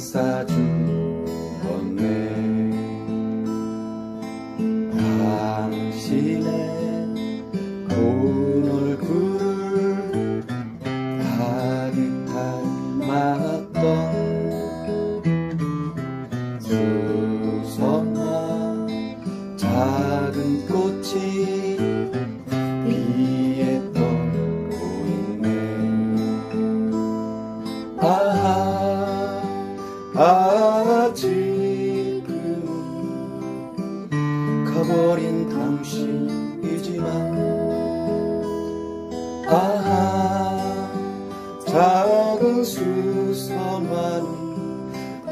감싸주었네. 당신의 고운 얼굴을 가득 닮았던 수선화 작은 꽃이 위에 떠고 있네. 지금은 가버린 당신이지만 작은 수선화는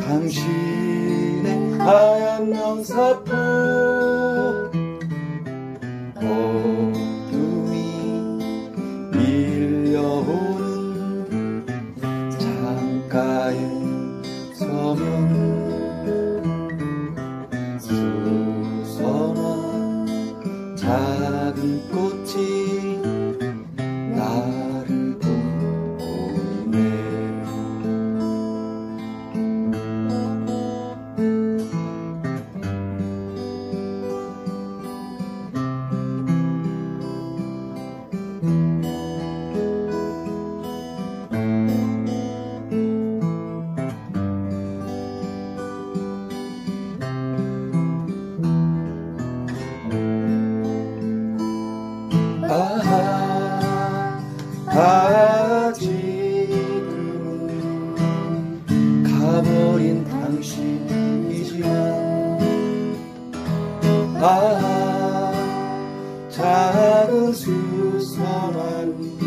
당신의 하얀 명사포. 어둠이 밀려오는 창가에 서면 수선화 작은 꽃이 나를 보고 있네. 지금은 가버린 당신이지만 작은 수선화는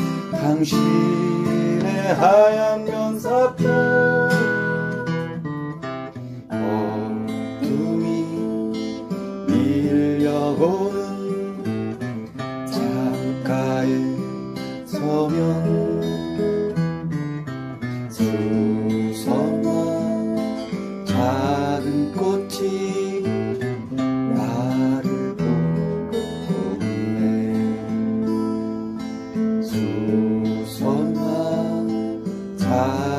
당신의 하얀 면사포. 어둠이 밀려오는 창가에 서면 수선화 작은 꽃이 나를 보고 있네. 수선화